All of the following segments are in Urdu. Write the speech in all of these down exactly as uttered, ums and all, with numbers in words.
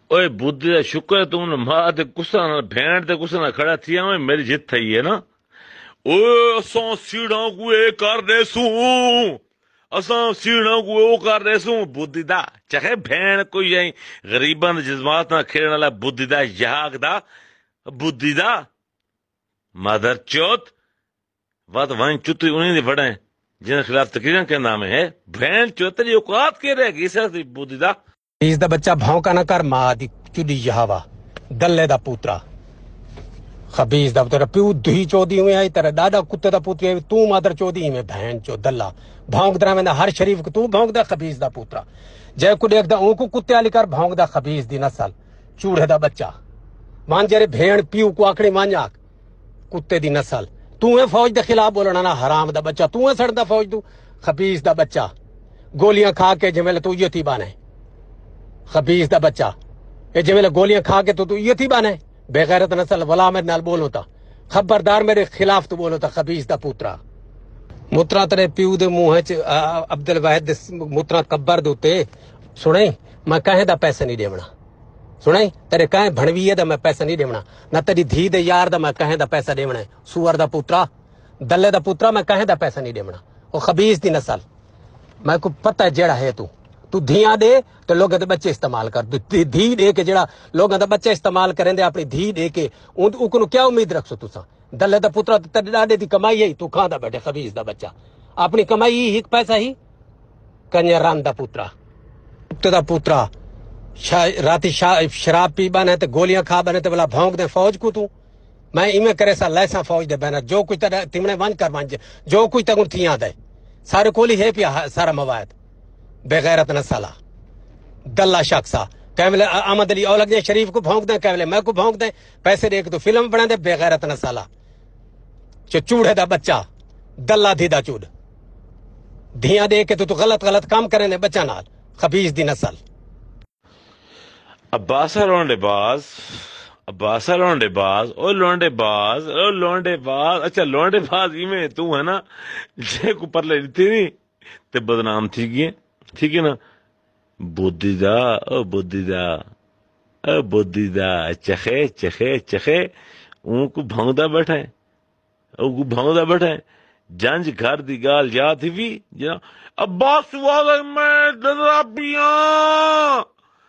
اوے بدھی دا شکر ہے تم نے ماں تے کسا نہ بھینڈ تے کسا نہ کھڑا تھیا میں میری جیت تھی ہے نا. اوے اساں سیڑاں کو اے کر دے سوں اساں سیڑاں کو او کر دے سوں بدھی دا چاہے بھین کوئی ائی غریباں دے جذبات نہ کھیڑن والا بدھی دا یاگ دا بدھی دا مادر چوت وات وان چتی انہیں دی بڑھیں جن خلاف تقریرن کے نام ہے بھین چوتری اوقات کے رہ گئی سر بدھی دا. خبیث دا بچہ بھونکا نہ کر ماں دی چڈی یہاوا دلے دا پوترا خبیث دا تیرا پیو دہی چودی ہوئے آئی تیرا ڈاڈا کتے دا پوتری آئی تو مادر چودی میں بہن چو دلہ بھونک درہ میں ہر شریف کو تو بھونک دا خبیث دا پوترا جے کو دیکھ دا اون کو کتے آلی کر بھونک دا خبیث دی نسل چوڑے دا بچہ مان جرے بھین پیو کو آکڑی مانجاک کتے دی نسل تو ہے فوج دے خلاف بولنا نا حرام دا بچہ تو ہے سڑ دا فوج دو خبیث دا بچہ گولیاں کھا کے جمیلے تو یہ تھی بانے خبیث دا بچہ اے جمیلے گولیاں کھا کے تو تو یہ تھی بانے بے غیرت نسل ولا میرے نال بولو تا خبردار میرے خلاف تو بولو تا خبیث دا پوترا مترا ترے پیو دے منہ وچ عبد الواحد مترا کبر دوتے سنیں میں کہیں دا پیسے نہیں دیونا سنیں تیرے کہیں بھنوی ہے دا میں پیسہ نہیں دیونا نہ تیری دھی دے یار دا میں کہیں دا پیسہ دیونا سور دا پوترا دلے دا پوترا میں کہیں دا پیسہ نہیں دیونا وہ خبیث دی نسل میں کو پتہ ہے جیڑا ہے تو تو دھیاں دے تو لوگوں دے بچے استعمال کر دھی دے کے جڑا لوگوں دے بچے استعمال کریں دے اپنی دھی دے کے ان کو کیا امید رکھ سو تساں دلے دا پترا تیرے ڈاڈے دی کمائی ہے تو کھاندا بیٹھے خبیث دا بچہ اپنی کمائی ہی پیسہ ہی کنجران دا پترا کتے دا پترا راتی شراب پی بانے تے گولیاں کھا بانے تے بلا بھونک دے فوج کو تو میں ایویں کرے سا لیسا فوج دے بہنا جو کچھ تمنے ون کر ون جو کچھ تک تھیاں دے سارے کولی ہے پیا سارا مواد بے غیرت نسلا دلہ شخصا کیملے احمد علی اولگ نے شریف کو بھونک دیں کیملے میں کو بھونک دیں پیسے دے کے تو فلم بنا دے بے غیرت نسلا چوڑے دا بچہ دلہ دی دا چوڑ دھیاں دے کے تو تو غلط غلط کام کریں دے بچہ نال خبیث دی نسل. عباسہ لونڈے باز عباسہ لونڈے باز او لونڈے باز او لونڈے باز اچھا لونڈے باز ایویں تو ہے نا جے کو پرلے دیتی نہیں تے بدنام تھی گئے ٹھیک ہے نا بدھی دا او بدھی دا او بدھی دا چخے چخے چخے اون کو بھونگدا بیٹھا ہے او کو بھونگدا بیٹھا ہے جنج گھر دی گال یاد ہی بھی جنا عباس والا میں دضرابیاں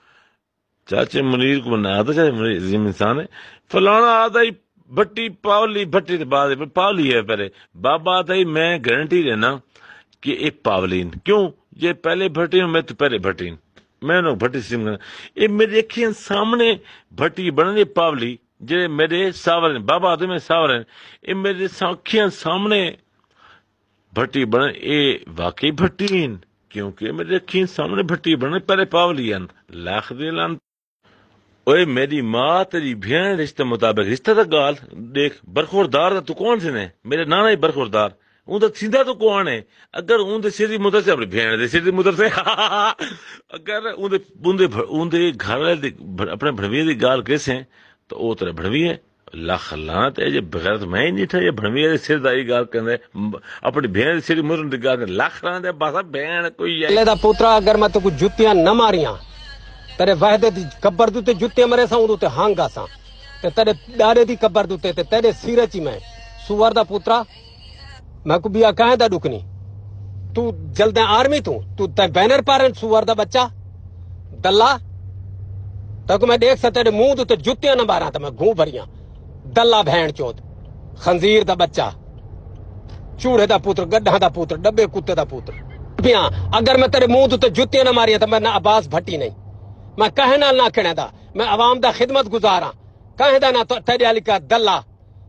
چاچے منیر کو بنایا تھا چاچے منیر عظیم انسان ہے فلانا آتا ہی بھٹی پاولی بھٹی بعد پاولی ہے پہلے بابا آتا ہی میں گارنٹی لینا کہ ایک پاولین کیوں یہ پہلے بھٹی ہوں میں تو پہلے بھٹی میں نے بھٹی سیم کرنا یہ میرے اکھیاں سامنے بھٹی بننے پاولی جے میرے ساورن بابا آتے میں ساورن یہ میرے اکھیاں سامنے بھٹی بنے اے واقعی بھٹین کیونکہ میرے اکھیاں سامنے بھٹی بنے پہلے پاولی ہیں لاکھ دے لان اوے میری ماں تیری بہن رشتہ مطابق رشتہ دا گال دیکھ برخوردار دا تو کون سے نے میرے نانا ہی برخوردار اون دا سیدھا تو کون ہے اگر اون دے سیدھی مدر سے اپنی بہن دے سیدھی مدر سے اگر اون دے اون دے اون دے گھر والے اپنے بھڑوی دی گال کیسے ہیں تو او تیرا بھڑوی ہے لاکھ لعنت ہے یہ بغیر میں ہی نہیں تھا یہ بھڑوی دے سر دائی گال کندے اپنی بہن دے سیدھی مدر دی گال لاکھ لعنت ہے باسا بہن کوئی ہے لے دا پوترا اگر میں تو کو جوتیاں نہ ماریاں تیرے وحدے دی قبر دوتے جوتیاں مرے سا اون دوتے ہانگا سا تے تیرے ڈاڑے دی قبر دوتے تے تیرے سیرے چی میں سوار دا پوترا میں کو بیا کہیں دا ڈکنی تو جلدیں آرمی تو تو تے بینر پارن سوار دا بچہ دلہ تاکہ میں دیکھ سا تیرے منہ دوتے جوتیاں نہ بارا تا میں گھوں بھریاں دلہ بہن چود خنزیر دا بچہ چوڑے دا پوتر گڈھا دا پوتر ڈبے کتے دا پوتر بیاں اگر میں تیرے منہ دوتے جوتیاں نہ ماریا تو میں نہ عباس بھٹی نہیں میں کہیں نہ نہ کہنے دا میں عوام دا خدمت گزارا کہیں دا نہ تیرے علی کا دلہ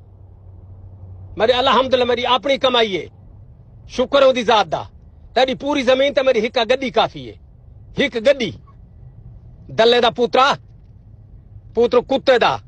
میرے الحمدللہ میری اپنی کمائی ہے شکر ہوں دی ذات دا تیری پوری زمین تے میری ہکا گڈی کافی ہے ہک گڈی دلے دا پوترا پوتر کتے دا.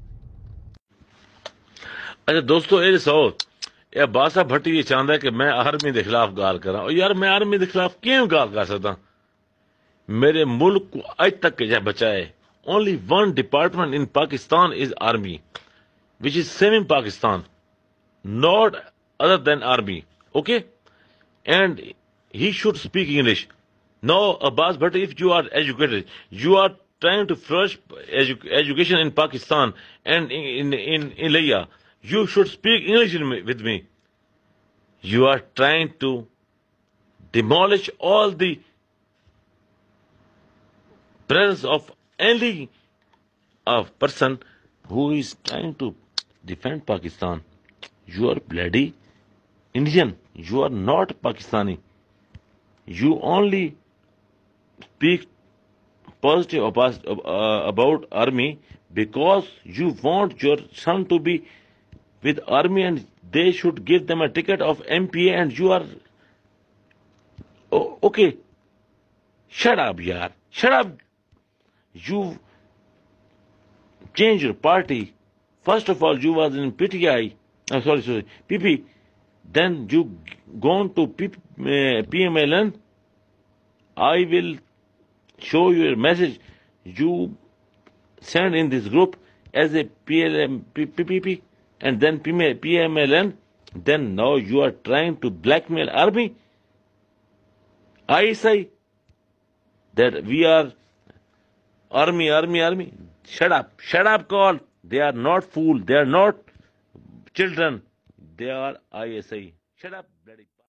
اچھا دوستو اے سو یہ باسا بھٹی یہ چاہتا ہے کہ میں آرمی دے خلاف گال کرا اور یار میں آرمی دے خلاف کیوں گال کر سکتا میرے ملک کو آج تک کے جائے بچائے only one department in Pakistan is army which is saving Pakistan not other than army okay and he should speak English. No Abbas Bhatti if you are educated you are trying to flourish edu- education in Pakistan and in, in, in, in Layyah. You should speak English in me, with me. You are trying to demolish all the presence of any a person who is trying to defend Pakistan. You are bloody Indian. You are not Pakistani. You only speak positive about, uh, about army because you want your son to be with army and they should give them a ticket of M P A and you are oh, okay. Shut up, yaar. Shut up. You change your party. First of all, you was in P T I. Oh, sorry, sorry, P P. Then you gone to P, uh, P M L N. I will show you a message you send in this group as a P L M, P P P, and then P M L N. Then now you are trying to blackmail army. I say that we are army, army, army. Shut up, shut up, call. They are not fools. They are not children. They are I S I. Shut up, bloody.